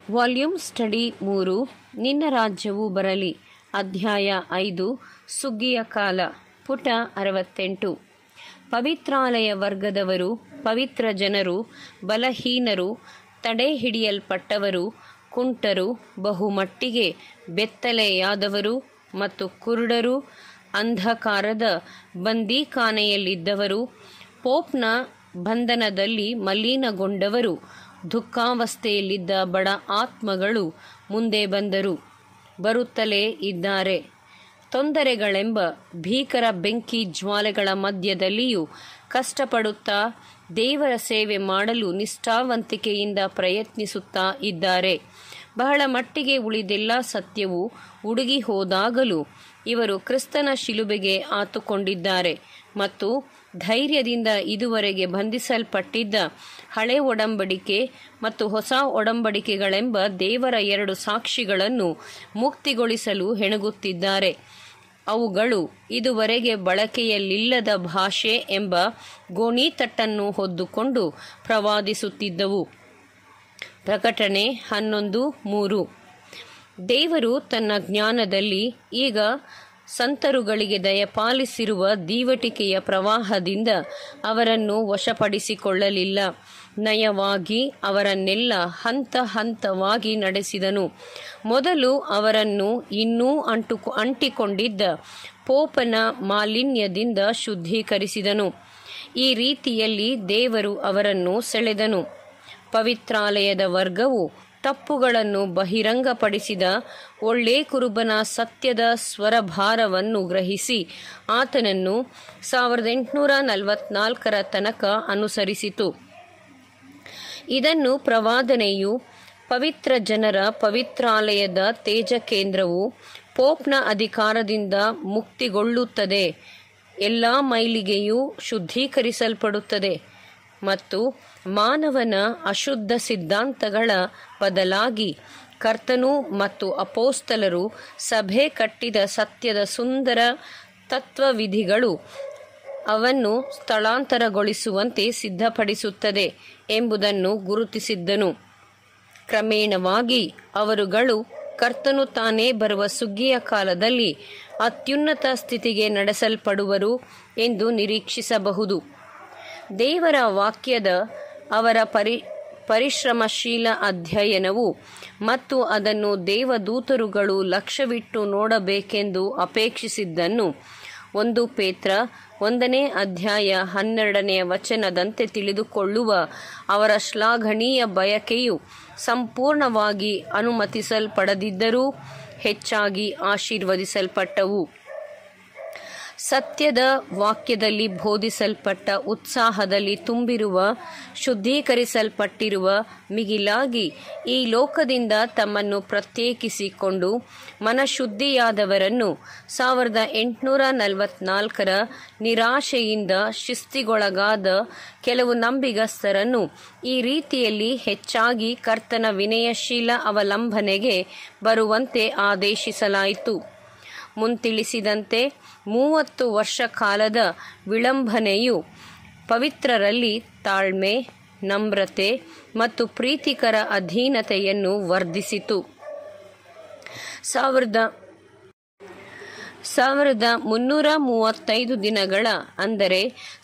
Volume study 3 ನಿನ್ನ ರಾಜ್ಯವು ಬರಲಿ. ಅಧ್ಯಾಯ 5 ಸುಗ್ಗಿಯ ಕಾಲ. ಪುಟ 68. ಪವಿತ್ರಾಲಯ ವರ್ಗದವರು, ಪವಿತ್ರ ಜನರು, ಬಲಹೀನರು, ತಡೆ ಹಿಡಿಯಲ್ಪಟ್ಟವರು, ಕುಂಟರು, ಬಹುಮಟ್ಟಿಗೆ ಬೆತ್ತಲೆಯಾದವರು ಮತ್ತು ಕುರುಡರು, ಅಂಧಕಾರದ ಬಂದೀಖಾನೆಯಲ್ಲಿದ್ದವರು, ಪೋಪ್ನ ಬಂಧನದಲ್ಲಿ ಮಲಿನಗೊಂಡವರು, ದುಃಖಾವಸ್ಥೆಯಲ್ಲಿದ್ದ ಬಡ ಆತ್ಮಗಳು ಮುಂದೆ ಬರುತ್ತಲೇ ಇದ್ದಾರೆ. ತೊಂದರೆಗಳೆಂಬ ಭೀಕರ ಬೆಂಕಿ ಜ್ವಾಲೆಗಳ ಮಧ್ಯದಲ್ಲಿಯೂ ಕಷ್ಟಪಡುತ್ತಾ ದೇವರ ಸೇವೆ ಮಾಡಲು ನಿಷ್ಠಾವಂತಿಕೆಯಿಂದ ಪ್ರಯತ್ನಿಸುತ್ತಾ ಇದ್ದಾರೆ. ಬಹಳ ಮಟ್ಟಿಗೆ ಉಳಿದೆಲ್ಲ ಸತ್ಯವು ಉಡುಗಿ ಹೋದಾಗಲೂ ಇವರು ಕ್ರಿಸ್ತನ ಶಿಲುಬೆಗೆ ಆತುಕೊಂಡಿದ್ದಾರೆ ಮತ್ತು ಧೈರ್ಯದಿಂದ ಇದುವರೆಗೆ ಬಂಧಿಸಲ್ಪಟ್ಟಿದ್ದ ಹಳೆ ಒಡಂಬಡಿಕೆ ಮತ್ತು ಹೊಸ ಒಡಂಬಡಿಕೆಗಳೆಂಬ ದೇವರ 2 ಸಾಕ್ಷಿಗಳನ್ನು ಮುಕ್ತಿಗೊಳಿಸಲು ಹೆಣಗುತ್ತಿದ್ದಾರೆ. ಅವುಗಳು ಇದುವರೆಗೆ ಬಳಕೆಯಲ್ಲಿಲ್ಲದ ಭಾಷೆ ಎಂಬ ಗೋಣಿತಟ್ಟನ್ನು ಹೊದ್ದುಕೊಂಡು ಪ್ರವಾದಿಸುತ್ತಿದ್ದವು. ಪ್ರಕಟಣೆ 11:3. ದೇವರು ತನ್ನ ಜ್ಞಾನದಲ್ಲಿ ಈಗ ಸಂತರುಗಳಿಗೆ ದಯಪಾಲಿಸಿರುವ ದೀವಟಿಕೆಯ ಪ್ರವಾಹದಿಂದ ಅವರನ್ನು ವಶಪಡಿಸಿಕೊಳ್ಳಲಿಲ್ಲ. ನಯವಾಗಿ ಅವರನ್ನೆಲ್ಲ ಹಂತ ಹಂತವಾಗಿ ನಡೆಸಿದನು. ಮೊದಲು ಅವರನ್ನು ಇನ್ನೂ ಅಂಟಿಕೊಂಡಿದ್ದ ಪೋಪನ ಮಾಲಿನ್ಯದಿಂದ ಶುದ್ಧೀಕರಿಸಿದನು. ಈ ರೀತಿಯಲ್ಲಿ ದೇವರು ಅವರನ್ನು ಸೆಳೆದನು. ಪವಿತ್ರಾಲಯದ ವರ್ಗವು ತಪ್ಪುಗಳನ್ನು ಬಹಿರಂಗಪಡಿಸಿದ ಒಳ್ಳೆ ಕುರುಬನ ಸತ್ಯದ ಸ್ವರಭಾರವನ್ನು ಗ್ರಹಿಸಿ ಆತನನ್ನು 1844 ತನಕ ಅನುಸರಿಸಿತು. ಇದನ್ನು ಪ್ರವಾದನೆಯು ಪವಿತ್ರ ಜನರ ಪವಿತ್ರಾಲಯದ ತೇಜಕೇಂದ್ರವು ಪೋಪ್ನ ಅಧಿಕಾರದಿಂದ ಮುಕ್ತಿಗೊಳ್ಳುತ್ತದೆ, ಎಲ್ಲ ಮೈಲಿಗೆಯೂ ಶುದ್ಧೀಕರಿಸಲ್ಪಡುತ್ತದೆ ಮತ್ತು ಮಾನವನ ಅಶುದ್ಧ ಸಿದ್ಧಾಂತಗಳ ಬದಲಾಗಿ ಕರ್ತನು ಮತ್ತು ಅಪೋಸ್ತಲರು ಸಭೆ ಕಟ್ಟಿದ ಸತ್ಯದ ಸುಂದರ ತತ್ವವಿಧಿಗಳು ಅವನ್ನು ಸ್ಥಳಾಂತರಗೊಳಿಸುವಂತೆ ಸಿದ್ಧಪಡಿಸುತ್ತದೆ ಎಂಬುದನ್ನು ಗುರುತಿಸಿದ್ದನು. ಕ್ರಮೇಣವಾಗಿ ಅವರುಗಳು ಕರ್ತನು ತಾನೇ ಬರುವ ಸುಗ್ಗಿಯ ಕಾಲದಲ್ಲಿ ಅತ್ಯುನ್ನತ ಸ್ಥಿತಿಗೆ ನಡೆಸಲ್ಪಡುವರು ಎಂದು ನಿರೀಕ್ಷಿಸಬಹುದು. ದೇವರ ವಾಕ್ಯದ ಅವರ ಪರಿಶ್ರಮಶೀಲ ಅಧ್ಯಯನವು ಮತ್ತು ಅದನ್ನು ದೇವದೂತರುಗಳು ಲಕ್ಷ್ಯವಿಟ್ಟು ನೋಡಬೇಕೆಂದು ಅಪೇಕ್ಷಿಸಿದ್ದನ್ನು 1 ಪೇತ್ರ 1ನೇ ಅಧ್ಯಾಯ 12ನೇ ವಚನದಂತೆ ತಿಳಿದುಕೊಳ್ಳುವ ಅವರ ಶ್ಲಾಘನೀಯ ಬಯಕೆಯು ಸಂಪೂರ್ಣವಾಗಿ ಅನುಮತಿಸಲ್ಪಡದಿದ್ದರೂ ಹೆಚ್ಚಾಗಿ ಆಶೀರ್ವದಿಸಲ್ಪಟ್ಟವು. ಸತ್ಯದ ವಾಕ್ಯದಲ್ಲಿ ಬೋಧಿಸಲ್ಪಟ್ಟ ಉತ್ಸಾಹದಲ್ಲಿ ತುಂಬಿರುವ ಶುದ್ಧೀಕರಿಸಲ್ಪಟ್ಟಿರುವ ಮಿಗಿಲಾಗಿ ಈ ಲೋಕದಿಂದ ತಮ್ಮನ್ನು ಪ್ರತ್ಯೇಕಿಸಿಕೊಂಡು ಮನಶುದ್ಧಿಯಾದವರನ್ನು 1844 ನಿರಾಶೆಯಿಂದ ಶಿಸ್ತಿಗೊಳಗಾದ ಕೆಲವು ನಂಬಿಗಸ್ತರನ್ನು ಈ ರೀತಿಯಲ್ಲಿ ಹೆಚ್ಚಾಗಿ ಕರ್ತನ ವಿನಯಶೀಲ ಅವಲಂಬನೆಗೆ ಬರುವಂತೆ ಆದೇಶಿಸಲಾಯಿತು. ಮುಂತಿಳಿಸಿದಂತೆ 30 ವರ್ಷ ಕಾಲದ ವಿಳಂಬನೆಯು ಪವಿತ್ರರಲ್ಲಿ ತಾಳ್ಮೆ, ನಮ್ರತೆ ಮತ್ತು ಪ್ರೀತಿಕರ ಅಧೀನತೆಯನ್ನು ವರ್ಧಿಸಿತು. 1335 ದಿನಗಳ ಅಂದರೆ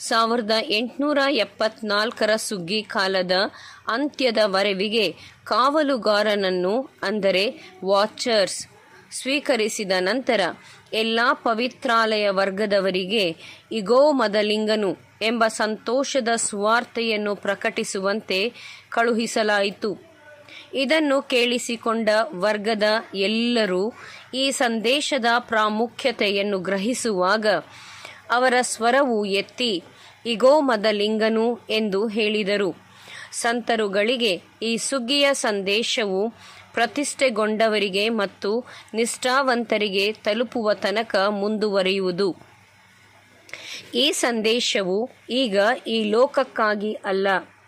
1874 ಸುಗ್ಗಿ ಕಾಲದ ಅಂತ್ಯದವರೆವಿಗೆ ಕಾವಲುಗಾರನನ್ನು ಅಂದರೆ ವಾಚರ್ಸ್ ಸ್ವೀಕರಿಸಿದ ನಂತರ ಎಲ್ಲ ಪವಿತ್ರಾಲಯ ವರ್ಗದವರಿಗೆ ಇಗೋ ಮದಲಿಂಗನು ಎಂಬ ಸಂತೋಷದ ಸುವಾರ್ತೆಯನ್ನು ಪ್ರಕಟಿಸುವಂತೆ ಕಳುಹಿಸಲಾಯಿತು. ಇದನ್ನು ಕೇಳಿಸಿಕೊಂಡ ವರ್ಗದ ಎಲ್ಲರೂ ಈ ಸಂದೇಶದ ಪ್ರಾಮುಖ್ಯತೆಯನ್ನು ಗ್ರಹಿಸುವಾಗ ಅವರ ಸ್ವರವು ಎತ್ತಿ ಇಗೋ ಮದಲಿಂಗನು ಎಂದು ಹೇಳಿದರು. ಸಂತರುಗಳಿಗೆ ಈ ಸುಗ್ಗಿಯ ಸಂದೇಶವು ಪ್ರತಿಷ್ಠೆಗೊಂಡವರಿಗೆ ಮತ್ತು ನಿಷ್ಠಾವಂತರಿಗೆ ತಲುಪುವ ತನಕ ಮುಂದುವರಿಯುವುದು. ಈ ಸಂದೇಶವು ಈಗ ಈ ಲೋಕಕ್ಕಾಗಿ ಅಲ್ಲ,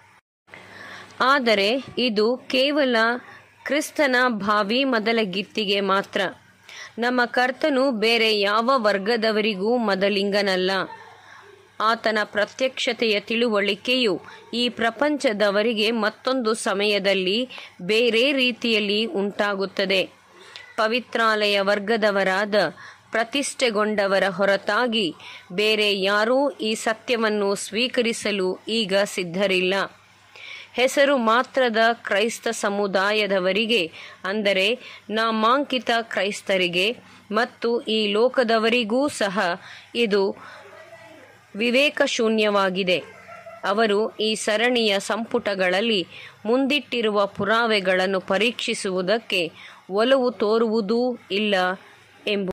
ಆದರೆ ಇದು ಕೇವಲ ಕ್ರಿಸ್ತನ ಭಾವಿ ಮೊದಲಗಿತ್ತಿಗೆ ಮಾತ್ರ. ನಮ್ಮ ಕರ್ತನು ಬೇರೆ ಯಾವ ವರ್ಗದವರಿಗೂ ಮೊದಲಿಂಗನಲ್ಲ. ಆತನ ಪ್ರತ್ಯಕ್ಷತೆಯ ತಿಳುವಳಿಕೆಯು ಈ ಪ್ರಪಂಚದವರಿಗೆ ಮತ್ತೊಂದು ಸಮಯದಲ್ಲಿ ಬೇರೆ ರೀತಿಯಲ್ಲಿ ಉಂಟಾಗುತ್ತದೆ. ಪವಿತ್ರಾಲಯ ವರ್ಗದವರಾದ ಪ್ರತಿಷ್ಠೆಗೊಂಡವರ ಹೊರತಾಗಿ ಬೇರೆ ಯಾರೂ ಈ ಸತ್ಯವನ್ನು ಸ್ವೀಕರಿಸಲು ಈಗ ಸಿದ್ಧರಿಲ್ಲ. ಹೆಸರು ಮಾತ್ರದ ಕ್ರೈಸ್ತ ಸಮುದಾಯದವರಿಗೆ, ಅಂದರೆ ನಾಮಾಂಕಿತ ಕ್ರೈಸ್ತರಿಗೆ ಮತ್ತು ಈ ಲೋಕದವರಿಗೂ ಸಹ ಇದು ವಿವೇಕಶೂನ್ಯವಾಗಿದೆ. ಅವರು ಈ ಸರಣಿಯ ಸಂಪುಟಗಳಲ್ಲಿ ಮುಂದಿಟ್ಟಿರುವ ಪುರಾವೆಗಳನ್ನು ಪರೀಕ್ಷಿಸುವುದಕ್ಕೆ ಒಲವು ತೋರುವುದೂ ಇಲ್ಲ ಎಂಬುದು